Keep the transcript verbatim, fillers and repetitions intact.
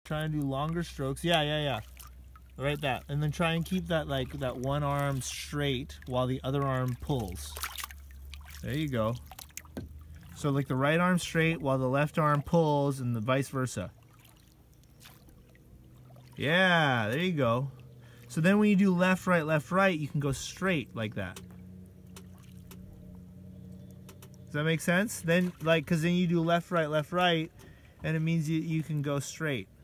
Try and do longer strokes. Yeah, yeah, yeah. Right, that. And then try and keep that like that one arm straight while the other arm pulls. There you go. So like the right arm straight while the left arm pulls and the vice versa. Yeah, there you go. So then when you do left, right, left, right, you can go straight like that. Does that make sense? Then, like, because then you do left, right, left, right, and it means you, you can go straight.